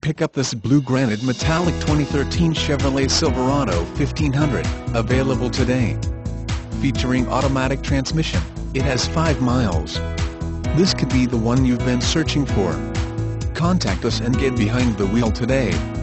Pick up this blue granite metallic 2013 Chevrolet Silverado 1500, available today. Featuring automatic transmission, it has 5 miles. This could be the one you've been searching for. Contact us and get behind the wheel today.